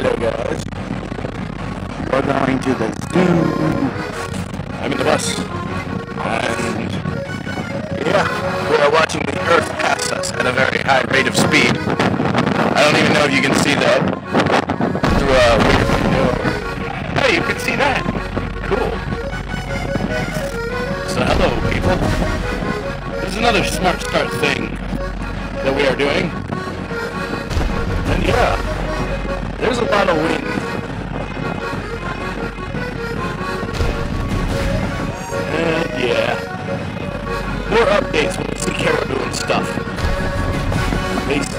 Hello guys. We're going to the zoo. I'm in the bus. And yeah, we are watching the Earth pass us at a very high rate of speed. I don't even know if you can see that through a weird window. Hey, you can see that. Cool. So hello people. This is another Smart Start thing that we are doing. And yeah, there's a lot of wind. And yeah, more updates when we see caribou and stuff. Peace.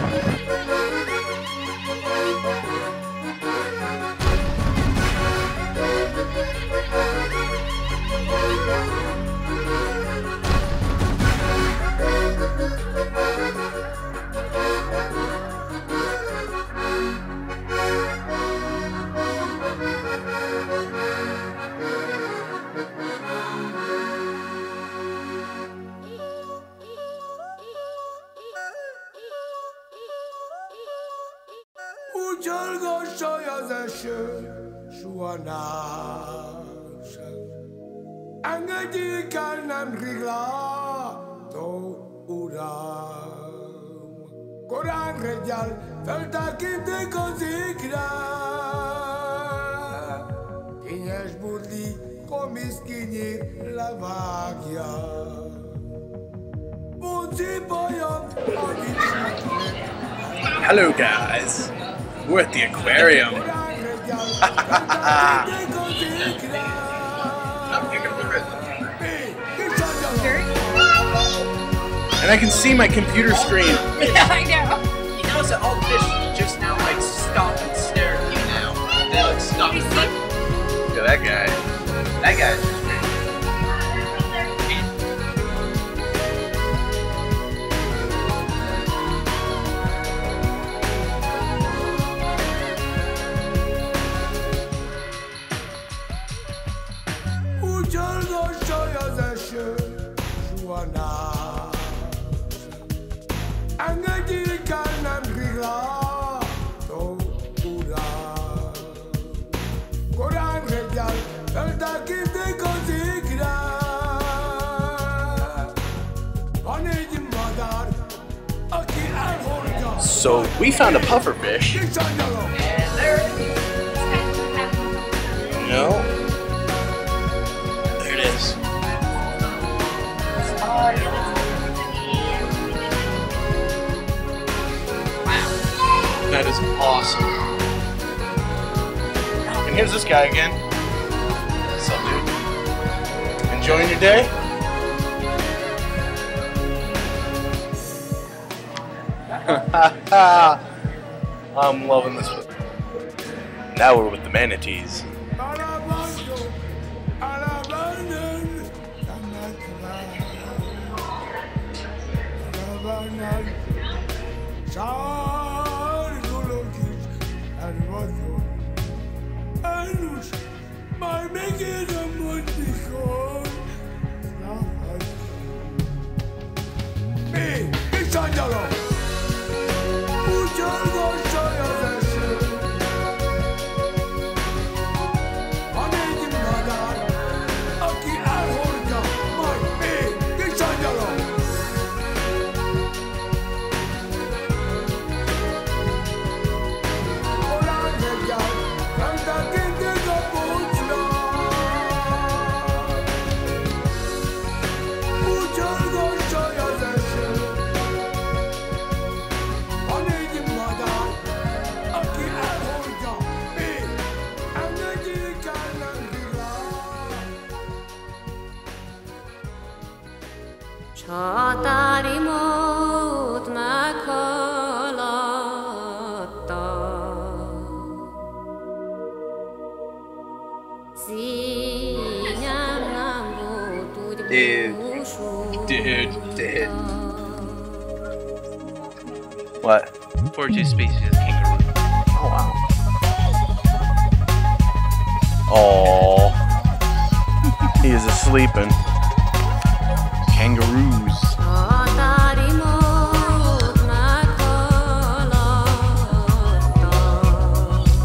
Uczelgo szaja się szła nasza. Engedjék nem rigla to uram. Korán reggel feltekintik az égre. Kényes burli komisz kinyír levágja. Bóci bajom, amit Hello guys, we're at the aquarium. And I can see my computer screen. Yeah, I know. He knows that all the fish just now like stop and stare at you now. They like stop and look. Look at that guy. That guy's just Uczelgo szaja się szła nasza. Engedjék nem rigla to uram. Korán reggel feltekintik az égre. Van egy madár, aki elhordja. So we found a pufferfish. Kis angyalom! and there it is. No. There it is. That is awesome. And here's this guy again. What's up, dude? Enjoying your day? I'm loving this one. Now we're with the manatees. Csatári mód meghaladta, színyem nem volt úgy búsult. Dude. What? 42 species of kangaroo. Oh wow. Oh. He is asleeping. Kangaroos. Csatári mód meghaladta,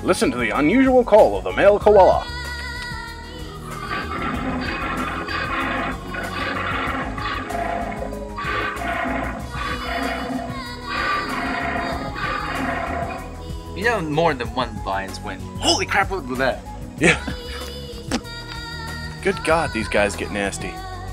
Listen to the unusual call of the male koala. You know, more than one lion's win. Holy crap, look at that. Yeah. Good God, these guys get nasty.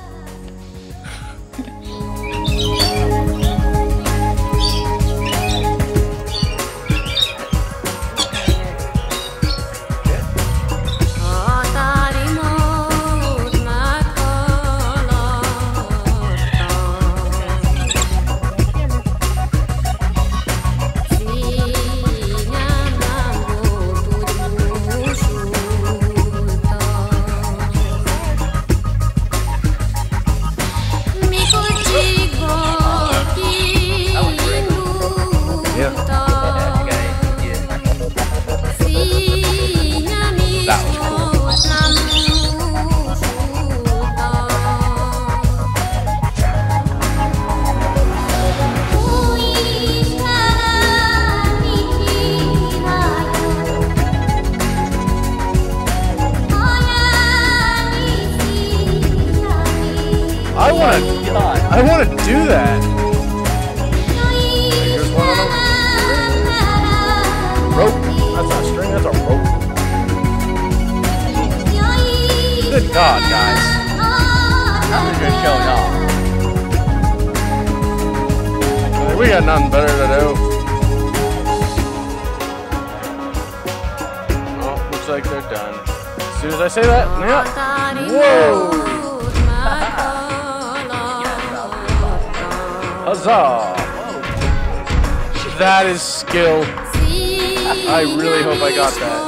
I want to do that. Here's one on a rope. That's not a string, that's a rope. Good God, guys. I'm just showing off. We got nothing better to do. Oh, looks like they're done. As soon as I say that, yeah. Whoa! Huzzah! That is skill. I really hope I got that.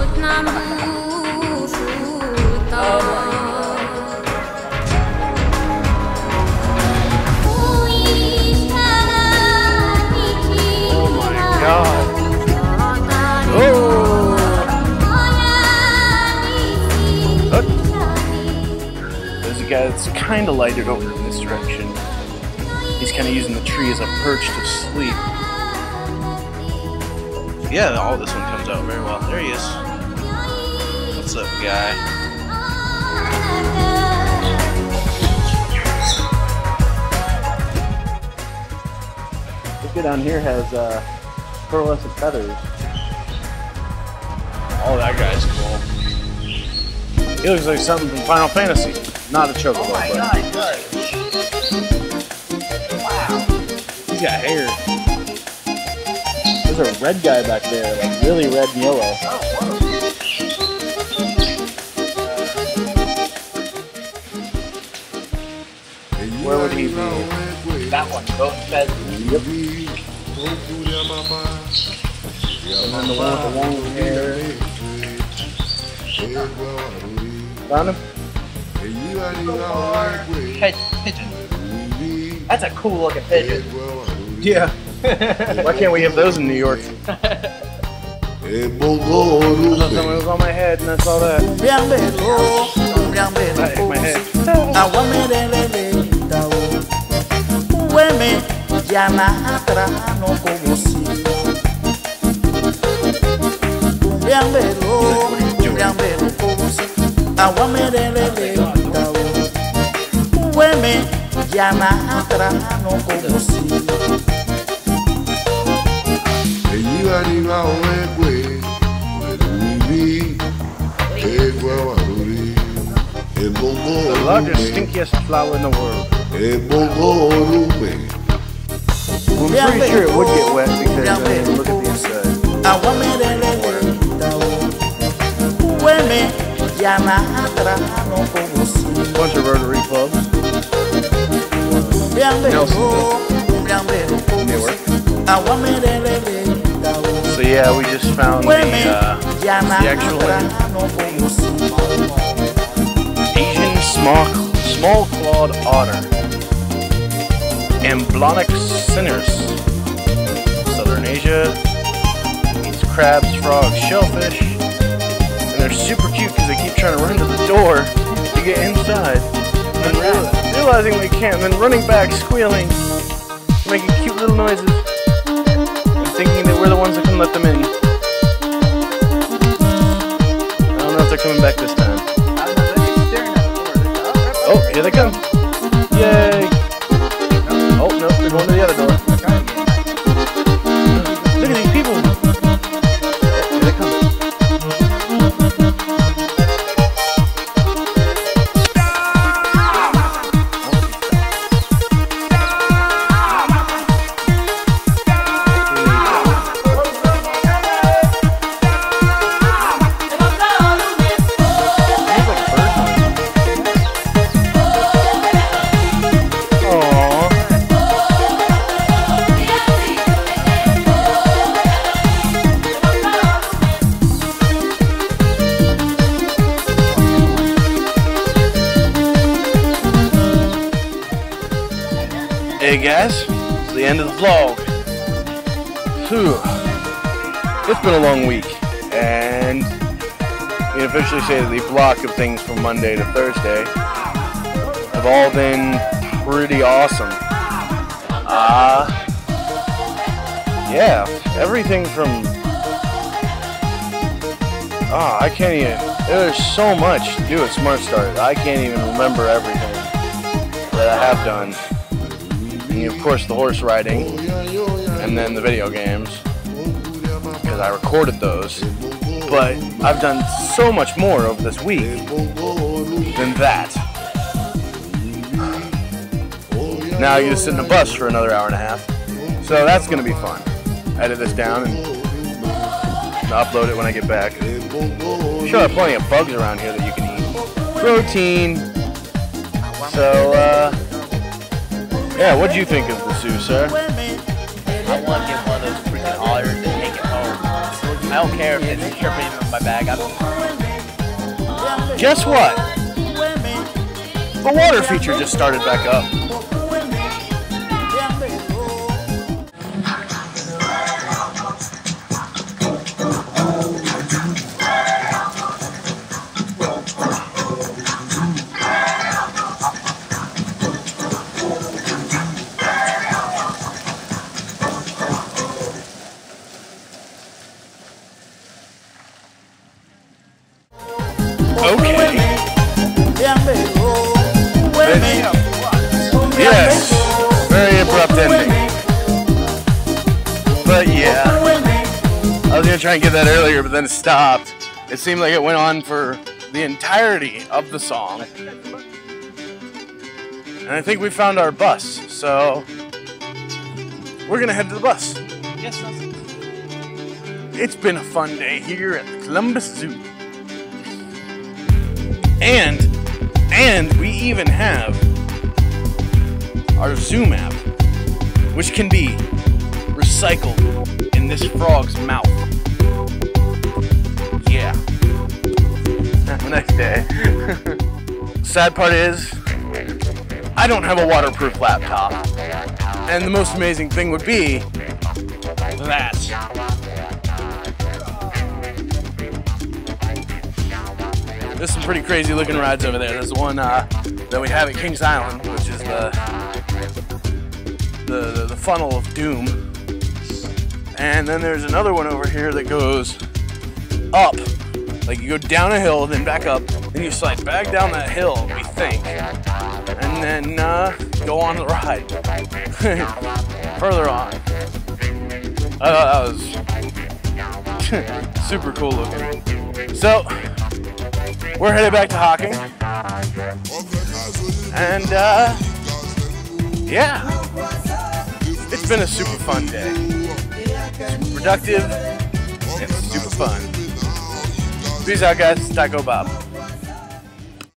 Oh my God. Oh! There's a guy that's kind of lighted over in this direction. He's kind of using the tree as a perch to sleep. Yeah, all this one comes out very well. There he is. What's up, guy? This guy down here has pearlescent feathers. Oh, that guy's cool. He looks like something from Final Fantasy. Not a chocobo. Oh my God, he does. He's got hair. There's a red guy back there, like really red and yellow. Oh, whoa. Where would he be? That one, both feathers. Yep. And then the one with the long hair. Found him? Pigeon. That's a cool looking pigeon. Yeah. Why can't we have those in New York? I thought someone was on my head and I saw that. I hit my head. The largest, stinkiest flower in the world. Well, I'm pretty sure it would get wet because look at the inside. Bunch of Rotary clubs. Nelsonville, Newark. So yeah, we just found the actual Asian small-clawed otter. Amblonic sinners. Southern Asia. Eats crabs, frogs, shellfish. And they're super cute because they keep trying to run to the door to get inside. And then realizing they can't, and then running back, squealing, making cute little noises, and thinking that we're the ones that can let them in. coming back this time. Oh, here they come. Yay! Oh, no, they're going to the other door. Look at these people. Oh, here they come. Hey guys, it's the end of the vlog. Phew. It's been a long week, and we can officially say that the block of things from Monday to Thursday have all been pretty awesome. Yeah, everything from, I can't even, there's so much to do at Smart Start. I can't even remember everything that I have done. And of course the horse riding, and then the video games, because I recorded those. But I've done so much more over this week than that. Now I get to sit in a bus for another hour and a half, so that's going to be fun. Edit this down and upload it when I get back. I'm sure I have plenty of bugs around here that you can eat. Protein. So, yeah, what do you think of the zoo, sir? I want to get one of those freaking otters and take it home. I don't care if it's tripping in my bag. I don't. Guess what? The water feature just started back up. Okay. Yes. Very abrupt ending. But yeah. I was going to try and get that earlier, but then it stopped. It seemed like it went on for the entirety of the song. And I think we found our bus, so we're going to head to the bus. Yes, It's been a fun day here at the Columbus Zoo. And we even have our Zoo map, which can be recycled in this frog's mouth. Yeah. Next day. Sad part is, I don't have a waterproof laptop. And the most amazing thing would be that. There's some pretty crazy looking rides over there. There's the one that we have at Kings Island, which is the funnel of doom. And then there's another one over here that goes up. Like you go down a hill, then back up, then you slide back down that hill, we think. And then go on the ride. Further on. I thought that was super cool looking. So, we're headed back to Hocking. And, yeah. It's been a super fun day. Super productive and super fun. Peace out, guys. Taco Bob.